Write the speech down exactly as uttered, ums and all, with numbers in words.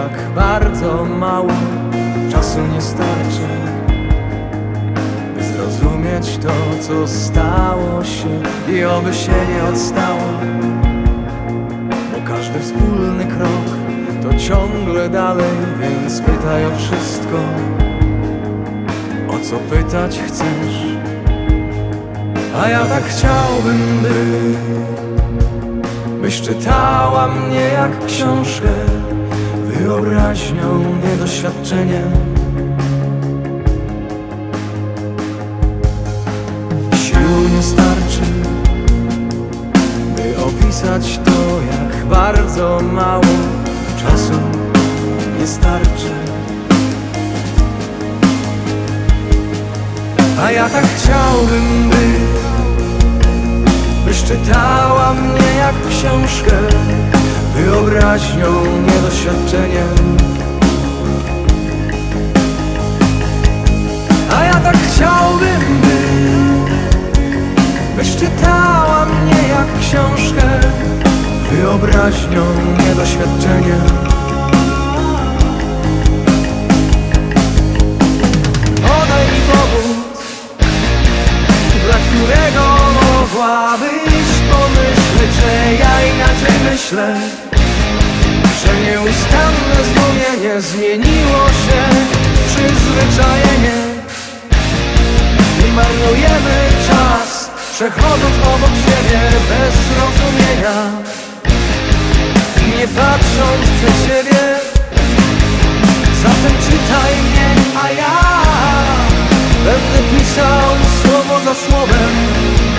jak bardzo mało czasu nie starczy, by zrozumieć to, co stało się i oby się nie odstało. Bo każdy wspólny krok to ciągle dalej, więc pytaj o wszystko, o co pytać chcesz. A ja tak chciałbym, by byś czytała mnie jak książkę, wyobraźnią, nie doświadczeniem. Sił nie starczy, by opisać to, jak bardzo mało czasu nie starczy. A ja tak chciałbym, by byś czytała mnie jak książkę, wyobraźnią, nie doświadczeniem. A ja tak chciałbym, by byś czytała mnie jak książkę, wyobraźnią, nie doświadczeniem. Podaj mi powód, dla którego mogłabyś pomyśleć, że ja inaczej myślę, że nieustanne zdumienie zmieniło się w przyzwyczajenie i marnujemy czas, przechodząc obok siebie bez zrozumienia, nie patrząc przed siebie. Zatem czytaj mnie, a ja będę pisał słowo za słowem